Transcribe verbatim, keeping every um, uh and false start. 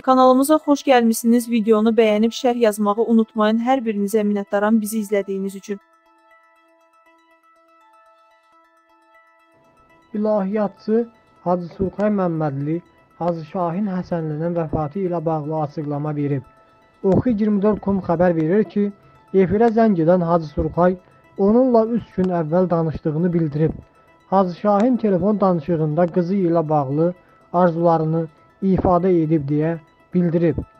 Kanalımıza xoş gəlmişsiniz. Videonu bəyənib şərh yazmağı unutmayın. Hər birinizə minnətdaram bizi izlədiyiniz üçün. İlahiyyatçı Hacı Surxay Məmmədli Hacı Şahin Həsənlinin vəfatı ilə bağlı açıqlama verib. Oxu iyirmi dörd nöqtə com xəbər verir ki, efirə zəng edən Hacı Surxay onunla üç gün əvvəl danışdığını bildirib. Hacı Şahin telefon danışığında qızı ilə bağlı arzularını ifadə edib deyə bildirib.